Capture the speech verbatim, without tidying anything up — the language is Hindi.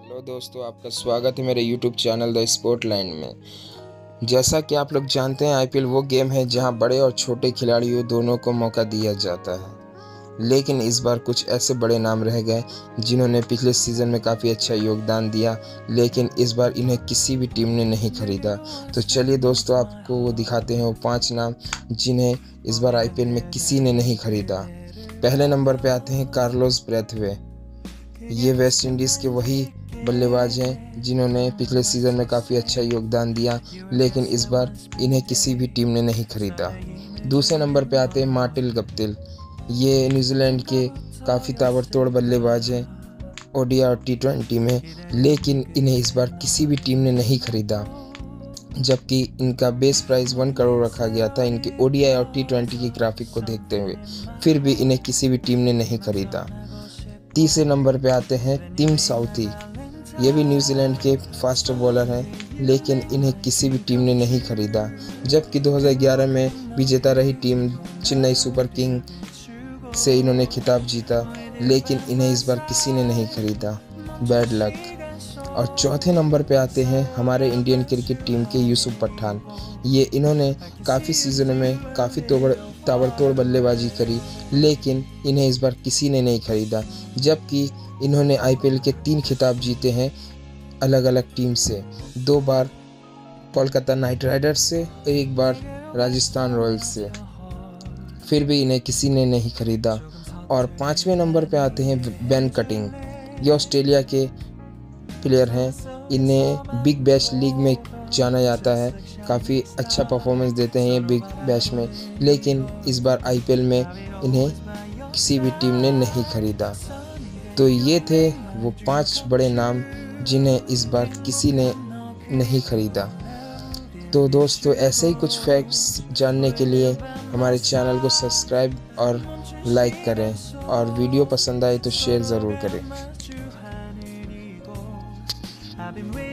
हेलो दोस्तों, आपका स्वागत है मेरे यूट्यूब चैनल द स्पोर्टलैंड में। जैसा कि आप लोग जानते हैं, आईपीएल वो गेम है जहां बड़े और छोटे खिलाड़ियों दोनों को मौका दिया जाता है। लेकिन इस बार कुछ ऐसे बड़े नाम रह गए जिन्होंने पिछले सीज़न में काफ़ी अच्छा योगदान दिया, लेकिन इस बार इन्हें किसी भी टीम ने नहीं खरीदा। तो चलिए दोस्तों, आपको वो दिखाते हैं वो पाँच नाम जिन्हें इस बार आईपीएल में किसी ने नहीं खरीदा। पहले नंबर पे आते हैं कार्लोस ब्रैथवे। ये वेस्ट इंडीज़ के वही बल्लेबाज हैं जिन्होंने पिछले सीज़न में काफ़ी अच्छा योगदान दिया, लेकिन इस बार इन्हें किसी भी टीम ने नहीं खरीदा। दूसरे नंबर पे आते हैं मार्टिन गप्टिल। ये न्यूजीलैंड के काफ़ी ताबड़तोड़ बल्लेबाज हैं ओडीआई और टी ट्वेंटी में, लेकिन इन्हें इस बार किसी भी टीम ने नहीं खरीदा, जबकि इनका बेस प्राइस वन करोड़ रखा गया था इनके ओडीआई और टी ट्वेंटी की ग्राफिक को देखते हुए। फिर भी इन्हें किसी भी टीम ने नहीं खरीदा। तीसरे नंबर पे आते हैं टिम साउथी। ये भी न्यूजीलैंड के फास्ट बॉलर हैं, लेकिन इन्हें किसी भी टीम ने नहीं खरीदा, जबकि दो हज़ार ग्यारह में विजेता रही टीम चेन्नई सुपर किंग से इन्होंने खिताब जीता, लेकिन इन्हें इस बार किसी ने नहीं खरीदा। Bad luck. और चौथे नंबर पे आते हैं हमारे इंडियन क्रिकेट टीम के यूसुफ पठान। ये इन्होंने काफ़ी सीज़नों में काफ़ी तोड़ ताबड़तोड़ बल्लेबाजी करी, लेकिन इन्हें इस बार किसी ने नहीं खरीदा, जबकि इन्होंने आईपीएल के तीन खिताब जीते हैं अलग अलग टीम से। दो बार कोलकाता नाइट राइडर्स से, एक बार राजस्थान रॉयल्स से। फिर भी इन्हें किसी ने नहीं खरीदा। और पाँचवें नंबर पे आते हैं बेन कटिंग। ये ऑस्ट्रेलिया के प्लेयर हैं। इन्हें बिग बैश लीग में जाना जाता है, काफ़ी अच्छा परफॉर्मेंस देते हैं ये बिग बैश में, लेकिन इस बार आईपीएल में इन्हें किसी भी टीम ने नहीं खरीदा। तो ये थे वो पांच बड़े नाम जिन्हें इस बार किसी ने नहीं खरीदा। तो दोस्तों, ऐसे ही कुछ फैक्ट्स जानने के लिए हमारे चैनल को सब्सक्राइब और लाइक करें, और वीडियो पसंद आए तो शेयर ज़रूर करें।